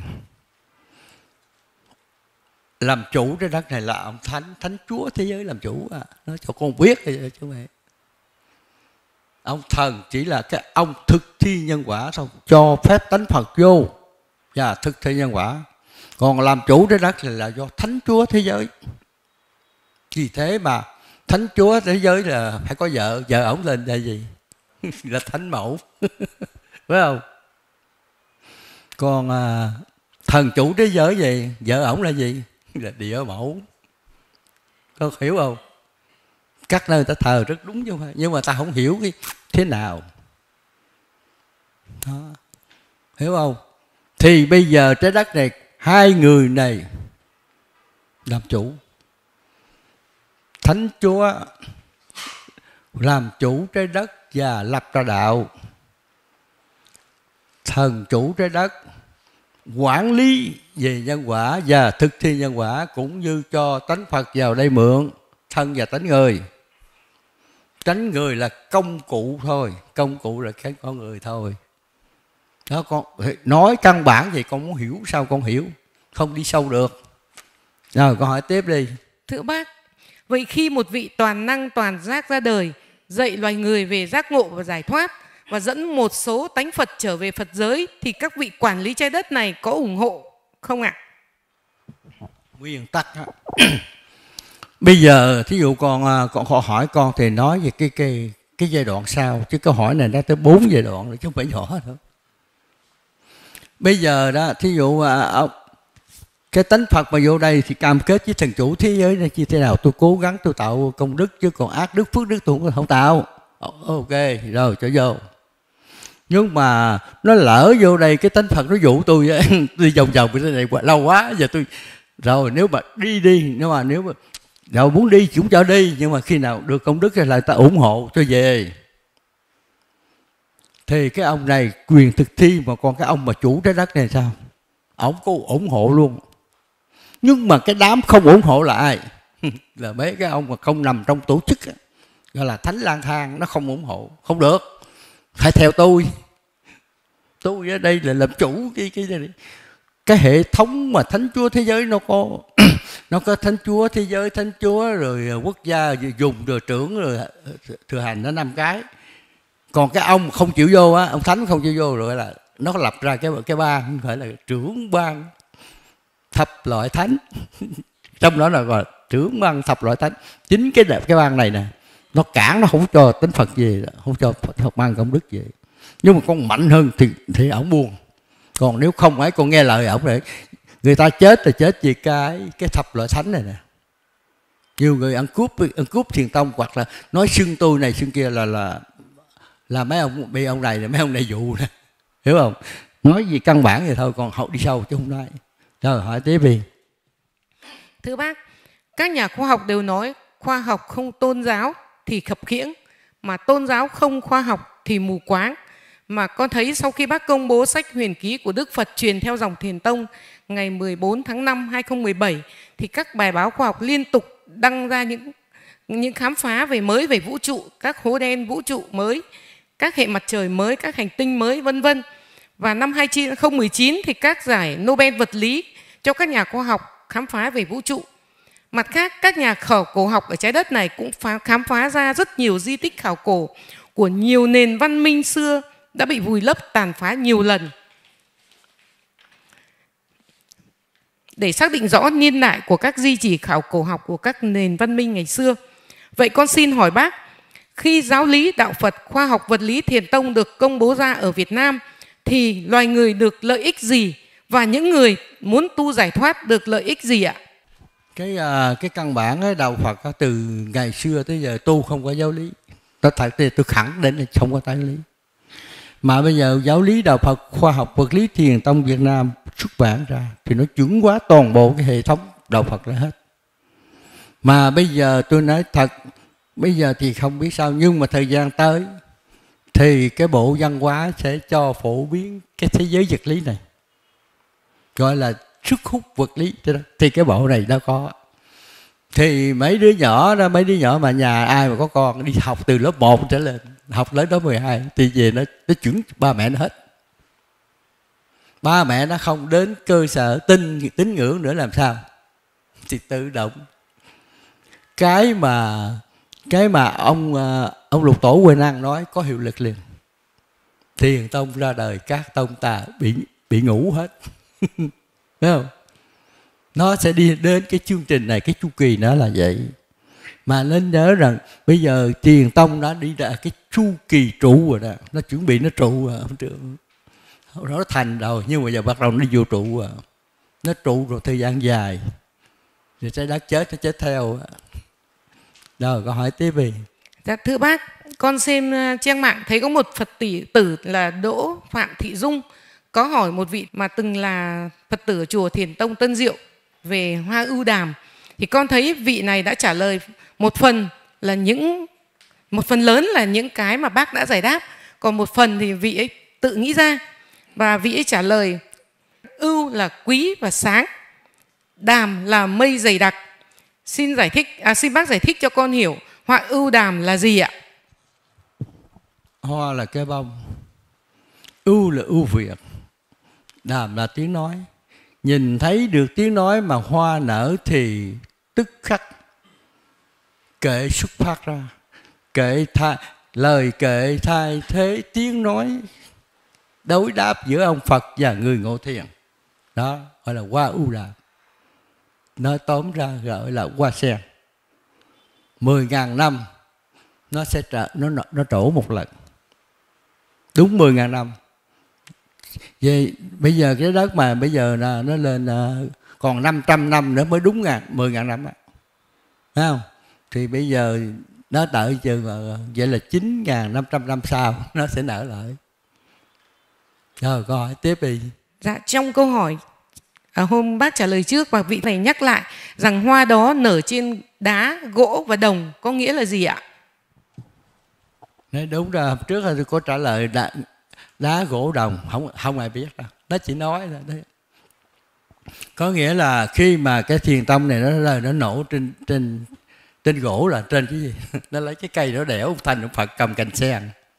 Làm chủ trái đất này là ông Thánh, Thánh Chúa thế giới làm chủ à. Nói cho con biết chứ không phải. Ông thần chỉ là cái ông thực thi nhân quả thôi, cho phép tánh Phật vô và thực thi nhân quả. Còn làm chủ trái đất là do Thánh Chúa thế giới. Vì thế mà Thánh Chúa thế giới là phải có vợ, vợ ổng lên là gì? Là Thánh Mẫu. Phải không? Còn à, thần chủ thế giới gì? Vợ ổng là gì? Là Địa Mẫu. Có hiểu không? Các nơi ta thờ rất đúng chứ không phải, nhưng mà ta không hiểu cái thế nào. Đó. Hiểu không? Thì bây giờ trái đất này, hai người này làm chủ. Thánh Chúa làm chủ trái đất và lập ra đạo. Thần chủ trái đất quản lý về nhân quả và thực thi nhân quả, cũng như cho tánh Phật vào đây mượn thân và tánh người. Tánh người là công cụ thôi, công cụ là cái con người thôi. Đó, con nói căn bản gì con muốn hiểu sao con hiểu, không đi sâu được. Rồi con hỏi tiếp đi. Thưa bác, vậy khi một vị toàn năng toàn giác ra đời, dạy loài người về giác ngộ và giải thoát, và dẫn một số tánh Phật trở về Phật giới, thì các vị quản lý trái đất này có ủng hộ không ạ? Nguyên tắc bây giờ thí dụ con con họ hỏi con thì nói về cái cái cái giai đoạn sau, chứ câu hỏi này nó tới bốn giai đoạn rồi chứ không phải nhỏ nữa. Bây giờ đó thí dụ à, cái tánh Phật mà vô đây thì cam kết với thần chủ thế giới này như thế nào, tôi cố gắng tôi tạo công đức, chứ còn ác đức phước đức tôi không tạo. Ok rồi cho vô. Nhưng mà nó lỡ vô đây cái tánh Phật nó dụ tôi đi vòng vòng cái này lâu quá, giờ tôi rồi nếu mà đi đi, nếu mà nếu mà đâu muốn đi cũng cho đi, nhưng mà khi nào được công đức thì lại ta ủng hộ cho về. Thì cái ông này quyền thực thi, mà còn cái ông mà chủ trái đất này sao? Ông có ủng hộ luôn. Nhưng mà cái đám không ủng hộ là ai? Là mấy cái ông mà không nằm trong tổ chức, gọi là thánh lang thang, nó không ủng hộ, không được. phải theo tôi. Tôi ở đây là làm chủ cái cái cái, cái hệ thống mà thánh chúa thế giới nó có. Nó có thánh chúa thế giới, thánh chúa rồi quốc gia dùng rồi trưởng rồi thừa hành, nó năm cái. Còn cái ông không chịu vô á, ông thánh không chịu vô rồi là nó lập ra cái cái ban gọi là trưởng ban thập loại thánh. Trong đó là gọi là trưởng ban thập loại thánh. Chính cái cái ban này nè, nó cản, nó không cho tính Phật gì, không cho Phật ban công đức gì. Nhưng mà con mạnh hơn thì thì ổng buông. Còn nếu không ấy, con nghe lời ổng để người ta chết thì chết vì cái cái thập loại thánh này nè. Nhiều người ăn cướp ăn cướp thiền tông hoặc là nói xưng tôi này xưng kia là là là mấy ông bị ông này là mấy ông này dụ nè, hiểu không? Nói gì căn bản vậy thôi, còn học đi sâu chứ không nói. Rồi hỏi tiếp đi. Thưa bác, các nhà khoa học đều nói khoa học không tôn giáo thì khập khiễng, mà tôn giáo không khoa học thì mù quáng. Mà con thấy sau khi bác công bố sách Huyền Ký của Đức Phật truyền theo dòng Thiền Tông ngày mười bốn tháng năm hai nghìn không trăm mười bảy thì các bài báo khoa học liên tục đăng ra những những khám phá về mới về vũ trụ, các hố đen vũ trụ mới, các hệ mặt trời mới, các hành tinh mới, vân vân. Và năm hai nghìn không trăm mười chín thì các giải Nobel vật lý cho các nhà khoa học khám phá về vũ trụ. Mặt khác, các nhà khảo cổ học ở trái đất này cũng phá, khám phá ra rất nhiều di tích khảo cổ của nhiều nền văn minh xưa đã bị vùi lấp, tàn phá nhiều lần. Để xác định rõ niên đại của các di chỉ khảo cổ học của các nền văn minh ngày xưa. Vậy con xin hỏi bác, khi giáo lý đạo Phật, khoa học vật lý Thiền Tông được công bố ra ở Việt Nam thì loài người được lợi ích gì, và những người muốn tu giải thoát được lợi ích gì ạ? Cái cái căn bản ấy, đạo Phật từ ngày xưa tới giờ tu không có giáo lý. Tôi thật tôi khẳng định là không có giáo lý. Mà bây giờ giáo lý đạo Phật, khoa học vật lý Thiền Tông Việt Nam xuất bản ra thì nó chuẩn hóa toàn bộ cái hệ thống đạo Phật ra hết. Mà bây giờ tôi nói thật, bây giờ thì không biết sao, nhưng mà thời gian tới thì cái bộ văn hóa sẽ cho phổ biến cái thế giới vật lý này, gọi là sức hút vật lý. Thì cái bộ này nó có. Thì mấy đứa nhỏ đó, mấy đứa nhỏ mà nhà ai mà có con đi học từ lớp một trở lên, học đến lớp mười hai thì về nó, nó chuẩn ba mẹ nó hết. Ba mẹ nó không đến cơ sở tin tín ngưỡng nữa làm sao? Thì tự động. Cái mà cái mà ông ông Lục Tổ Huệ Năng nói có hiệu lực liền. Thiền Tông ra đời, các tông tà bị bị ngủ hết. Thấy không? Nó sẽ đi đến cái chương trình này, cái chu kỳ nó là vậy. Mà nên nhớ rằng bây giờ Thiền Tông đã đi ra cái chu kỳ trụ rồi đó. Nó chuẩn bị nó trụ rồi. Nó thành rồi, nhưng mà giờ bắt đầu nó vô trụ rồi. Nó trụ rồi thời gian dài. Rồi trái đất chết, nó chết theo. Rồi, câu hỏi tiếp đi. Dạ, thưa bác, con xem trang mạng thấy có một Phật tỷ tử là Đỗ Phạm Thị Dung có hỏi một vị mà từng là Phật tử ở chùa Thiền Tông Tân Diệu về hoa ưu đàm. Thì con thấy vị này đã trả lời một phần là những một phần lớn là những cái mà bác đã giải đáp, còn một phần thì vị ấy tự nghĩ ra. Và vị ấy trả lời ưu là quý và sáng, đàm là mây dày đặc. Xin giải thích, à, xin bác giải thích cho con hiểu hoa ưu đàm là gì ạ? Hoa là cái bông, ưu là ưu việt, đàm là tiếng nói. Nhìn thấy được tiếng nói mà hoa nở thì tức khắc kệ xuất phát ra, kệ thay, lời kệ thay thế tiếng nói đối đáp giữa ông Phật và người ngộ thiền. Đó gọi là hoa ưu đàm. Nói tóm ra gọi là hoa sen. Mười ngàn năm nó sẽ trở, nó, nó trổ một lần. Đúng mười ngàn năm. Vậy bây giờ cái đất mà bây giờ là nó lên uh, còn năm trăm năm nữa mới đúng ngàn, mười ngàn năm đó. Thấy không? Thì bây giờ nó đợi chừng uh, vậy là chín ngàn năm trăm năm sau nó sẽ nở lại. Rồi câu hỏi tiếp đi. Dạ, trong câu hỏi à, hôm bác trả lời trước và vị này nhắc lại rằng hoa đó nở trên đá, gỗ và đồng có nghĩa là gì ạ? Đấy, đúng rồi, trước tôi có trả lời đá, đá gỗ đồng, không không ai biết đâu. Nó chỉ nói là đấy. Có nghĩa là khi mà cái thiền tông này nó nó nổ trên trên trên gỗ là trên cái gì? Nó lấy cái cây nó đẽo ông Thanh ông Phật cầm cành sen.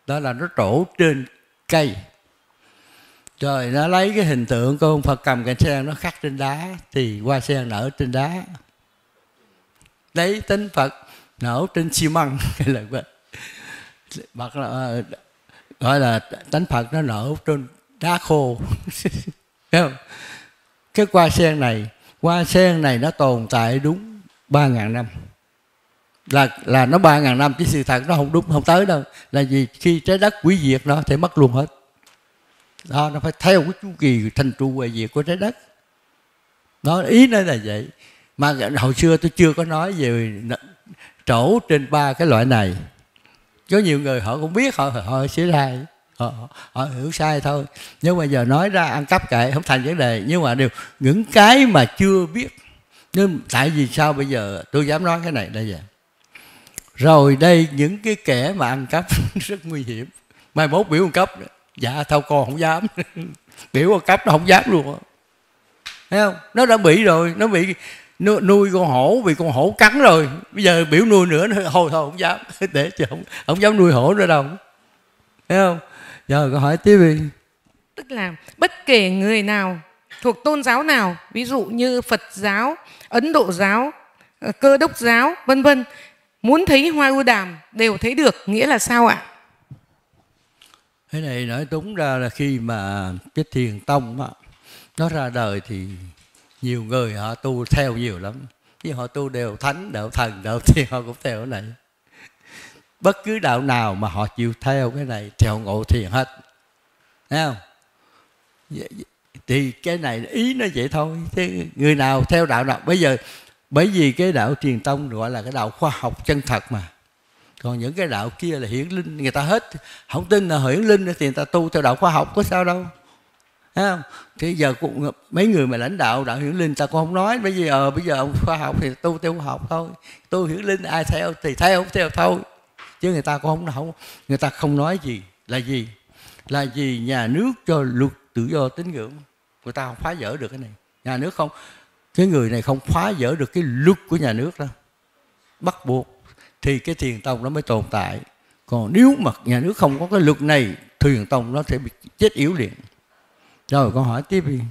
đó là nó trổ trên cây. Rồi nó lấy cái hình tượng của ông Phật cầm cành sen nó khắc trên đá, thì hoa sen nở trên đá. Lấy tánh Phật nở trên xi măng là Phật là, gọi là tánh Phật nó nở trên đá khô. Thấy không? Cái hoa sen này, hoa sen này nó tồn tại đúng ba ngàn năm. Là là nó ba ngàn năm, chứ sự thật nó không đúng, không tới đâu. Là vì khi trái đất hủy diệt nó sẽ mất luôn hết. Đó, nó phải theo cái chu kỳ thành trụ hoại diệt của trái đất. Đó, ý nó là vậy. Mà hồi xưa tôi chưa có nói về trổ trên ba cái loại này. Có nhiều người họ cũng biết, họ họ sửa sai, họ, họ hiểu sai thôi. Nhưng mà giờ nói ra ăn cắp kệ không thành vấn đề. Nhưng mà đều những cái mà chưa biết. Nhưng tại vì sao bây giờ tôi dám nói cái này đây vậy? Rồi đây những cái kẻ mà ăn cắp rất nguy hiểm. Mai mốt biểu ăn cắp, dạ tao con không dám. Biểu ăn cắp nó không dám luôn. Thấy không? Nó đã bị rồi, nó bị nuôi con hổ, vì con hổ cắn rồi. Bây giờ biểu nuôi nữa, nó thôi thôi không dám. Để chứ không, không dám nuôi hổ nữa đâu. Thấy không? Giờ câu hỏi tiếp đi. Tức là bất kể người nào thuộc tôn giáo nào, ví dụ như Phật giáo, Ấn Độ giáo, Cơ đốc giáo, vân vân, muốn thấy hoa ưu đàm đều thấy được, nghĩa là sao ạ? Cái này nói đúng ra là khi mà cái thiền tông á, nó ra đời thì nhiều người họ tu theo nhiều lắm. Chứ họ tu đều thánh, đều thần, đều thiên, họ cũng theo cái này. Bất cứ đạo nào mà họ chịu theo cái này thì họ ngộ thiền hết. Thấy không? Thì cái này ý nó vậy thôi. Thế người nào theo đạo nào, bây giờ bởi vì cái đạo truyền tông gọi là cái đạo khoa học chân thật mà. Còn những cái đạo kia là hiển linh, người ta hết không tin là hiển linh thì người ta tu theo đạo khoa học có sao đâu. Thấy không? Thì giờ cũng, mấy người mà lãnh đạo đạo hiển linh ta cũng không nói. Bây giờ bây giờ ông khoa học thì tu theo khoa học thôi. Tu hiển linh ai theo thì theo, không theo thôi. Chứ người ta cũng không, không người ta không nói gì. Là gì? Là vì nhà nước cho luật tự do tín ngưỡng. Người ta không phá vỡ được cái này. Nhà nước không, cái người này không phá vỡ được cái luật của nhà nước đâu. Bắt buộc thì cái thiền tông nó mới tồn tại. Còn nếu mà nhà nước không có cái luật này, thiền tông nó sẽ bị chết yếu liền. Rồi con hỏi tiếp đi.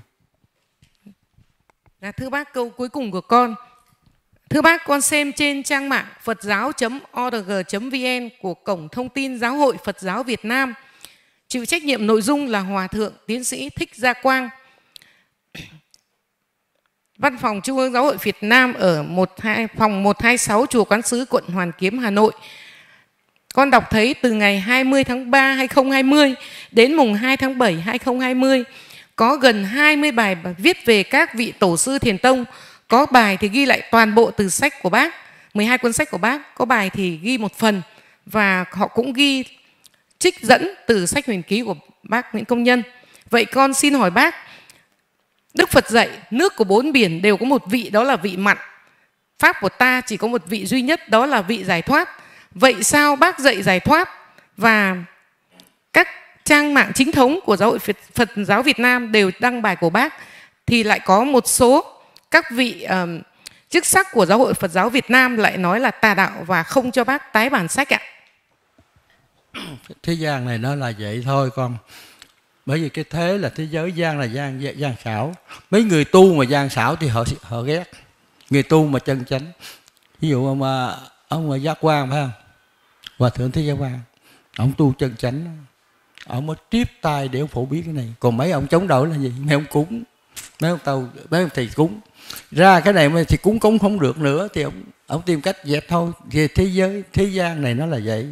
Là thưa bác, câu cuối cùng của con. Thưa bác, con xem trên trang mạng phật giáo chấm org chấm vn của Cổng Thông tin Giáo hội Phật giáo Việt Nam, chịu trách nhiệm nội dung là Hòa thượng Tiến sĩ Thích Gia Quang, Văn phòng Trung ương Giáo hội Việt Nam ở một hai, phòng một hai sáu Chùa Quán Sứ, quận Hoàn Kiếm, Hà Nội. Con đọc thấy từ ngày hai mươi tháng ba năm hai nghìn không trăm hai mươi đến mùng hai tháng bảy năm hai nghìn không trăm hai mươi có gần hai mươi bài viết về các vị tổ sư Thiền tông. Có bài thì ghi lại toàn bộ từ sách của bác, mười hai cuốn sách của bác. Có bài thì ghi một phần, và họ cũng ghi trích dẫn từ sách huyền ký của bác Nguyễn Công Nhân. Vậy con xin hỏi bác, Đức Phật dạy nước của bốn biển đều có một vị, đó là vị mặn. Pháp của ta chỉ có một vị duy nhất, đó là vị giải thoát. Vậy sao bác dạy giải thoát và các trang mạng chính thống của Giáo hội Phật, Phật giáo Việt Nam đều đăng bài của bác, thì lại có một số các vị um, chức sắc của Giáo hội Phật giáo Việt Nam lại nói là tà đạo và không cho bác tái bản sách ạ? Thế gian này nó là vậy thôi con. Bởi vì cái thế là thế giới gian là gian, gian xảo. Mấy người tu mà gian xảo thì họ họ ghét. Người tu mà chân chánh. Ví dụ ông ông Giác Quan phải không? Hòa thượng Thích Gia Quang, ông tu chân chánh, ông mới tiếp tay để ông phổ biến cái này. Còn mấy ông chống đối là gì? Mấy ông cúng, mấy ông tàu, mấy ông thầy cúng ra cái này thì cúng cúng không được nữa thì ông ông tìm cách dẹp thôi. Về thế giới thế gian này nó là vậy.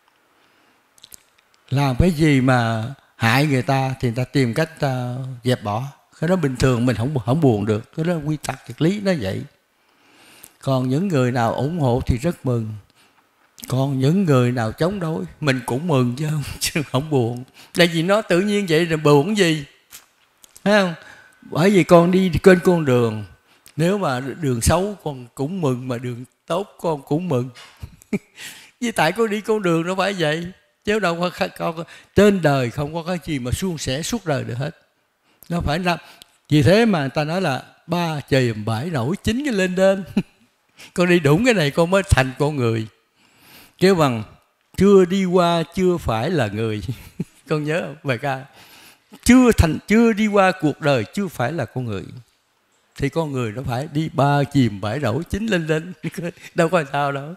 Làm cái gì mà hại người ta thì người ta tìm cách uh, dẹp bỏ. Cái đó bình thường mình không không buồn được. Cái đó quy tắc triết lý nó vậy. Còn những người nào ủng hộ thì rất mừng. Còn những người nào chống đối mình cũng mừng chứ không, chứ không buồn. Tại vì nó tự nhiên vậy rồi buồn gì. Thấy không? Bởi vì con đi trên con đường, nếu mà đường xấu con cũng mừng, mà đường tốt con cũng mừng. Vì tại con đi con đường nó phải vậy. Chứ đâu có con, trên đời không có cái gì mà suôn sẻ suốt đời được hết. Nó phải làm. Vì thế mà người ta nói là ba chìm bãi nổi chín cái lên đên. Con đi đúng cái này con mới thành con người. Chứ bằng chưa đi qua chưa phải là người. Con nhớ không bài ca? Chưa thành chưa đi qua cuộc đời chưa phải là con người. Thì con người nó phải đi ba chìm bảy nổi chín lên lên. Đâu có sao đâu.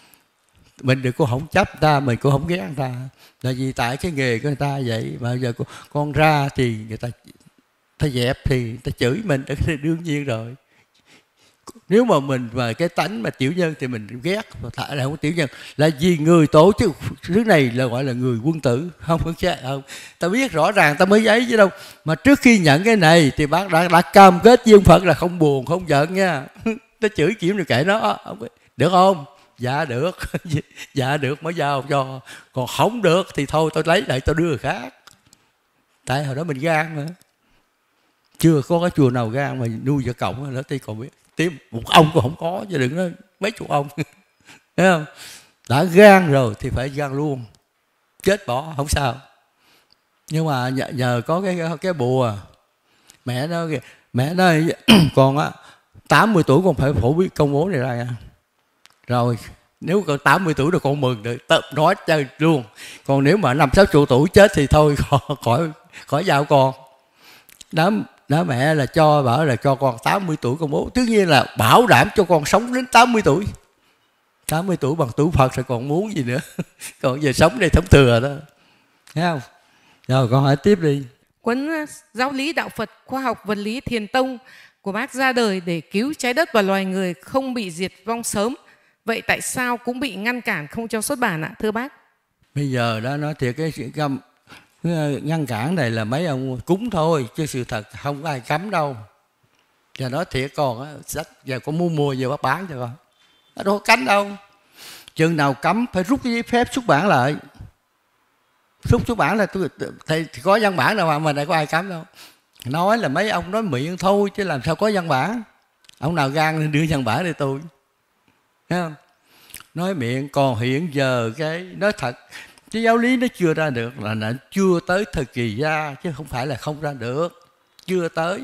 Mình đừng có không chấp ta, mình cũng không ghét người ta. Là vì tại cái nghề của người ta vậy. Mà giờ con ra thì người ta ta dẹp thì người ta chửi mình, đương nhiên rồi. Nếu mà mình và cái tánh mà tiểu nhân thì mình ghét, thả là không tiểu nhân. Là vì người tổ chức thứ này là gọi là người quân tử. Không, không, không. Ta biết rõ ràng ta mới ấy chứ đâu. Mà trước khi nhận cái này thì bác đã, đã cam kết với ông Phật là không buồn, không giận nha. Ta chửi kiểm được kệ nó. Được không? Dạ được. Dạ được mới giao cho. Còn không được thì thôi tôi lấy lại tôi đưa người khác. Tại hồi đó mình gan mà. Chưa có cái chùa nào gan mà nuôi vợ cộng nữa thì còn biết. Tiếp một ông cũng không có, chứ đừng nói mấy chục ông. Thấy không? Đã gan rồi thì phải gan luôn. Chết bỏ không sao. Nhưng mà nhờ, nhờ có cái cái bùa. Mẹ nó mẹ nó con á tám mươi tuổi con phải phổ biến công bố này ra nha. Rồi nếu còn tám mươi tuổi rồi con mừng được tập nói chơi luôn. Còn nếu mà năm sáu chục tuổi chết thì thôi khỏi khỏi giao con. Đó, đó mẹ là cho bảo là cho con tám mươi tuổi công bố. Tất nhiên là bảo đảm cho con sống đến tám mươi tuổi. tám mươi tuổi bằng tuổi Phật rồi còn muốn gì nữa. Còn giờ sống đây thống thừa đó. Thấy không? Rồi con hỏi tiếp đi. Cuốn Giáo lý Đạo Phật Khoa học Vật lý Thiền Tông của bác ra đời để cứu trái đất và loài người không bị diệt vong sớm. Vậy tại sao cũng bị ngăn cản không cho xuất bản ạ, thưa bác? Bây giờ đó nói thiệt cái găm ngăn cản này là mấy ông cúng thôi, chứ sự thật không có ai cấm đâu. Và nói thiệt con á, sách giờ con mua mua giờ bác bán cho con. Nó đâu có cấm đâu. Chừng nào cấm phải rút cái giấy phép xuất bản lại. Rút xuất bản là tôi thì, thì có văn bản đâu mà mà đây có ai cấm đâu. Nói là mấy ông nói miệng thôi chứ làm sao có văn bản. Ông nào gan nên đưa văn bản để tôi. Thấy không? Nói miệng, còn hiện giờ cái nói thật cái giáo lý nó chưa ra được là nó chưa tới thời kỳ ra, chứ không phải là không ra được. Chưa tới.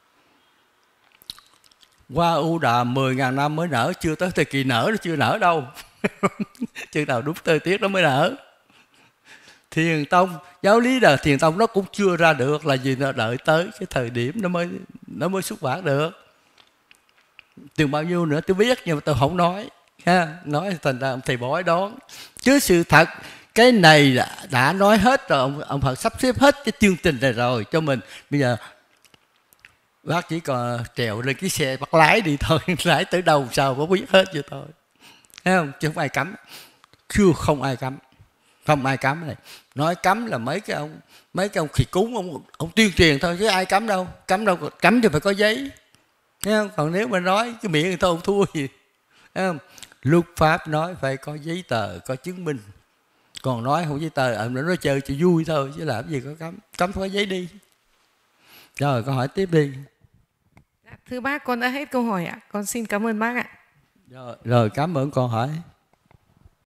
Qua U Đà mười ngàn năm mới nở, chưa tới thời kỳ nở, nó chưa nở đâu. Chừng nào đúng thời tiết nó mới nở. Thiền tông, giáo lý là thiền tông nó cũng chưa ra được, là vì nó đợi tới cái thời điểm nó mới nó mới xuất bản được. Từ bao nhiêu nữa tôi biết nhưng mà tôi không nói. Ha, nói thành ra ông thầy bói đón. Chứ sự thật cái này đã, đã nói hết rồi, ông, ông Phật sắp xếp hết cái chương trình này rồi cho mình. Bây giờ bác chỉ còn trèo lên cái xe bắt lái đi thôi. Lái tới đâu sao bác biết hết vậy thôi. Thấy không? Chứ không ai cấm. Chưa không ai cấm. Không ai cấm này. Nói cấm là mấy cái ông mấy cái ông khỉ cúng ông, ông tuyên truyền thôi chứ ai cấm đâu. Cấm đâu, cấm thì phải có giấy. Thấy không? Còn nếu mà nói cái miệng người ta không thua gì. Thấy không? Luật pháp nói phải có giấy tờ, có chứng minh. Còn nói không giấy tờ, nó nói chơi cho vui thôi chứ làm gì có cấm. Cấm phải có giấy đi. Rồi con hỏi tiếp đi. Thưa bác, con đã hết câu hỏi ạ. Con xin cảm ơn bác ạ. Rồi, rồi cảm ơn con hỏi.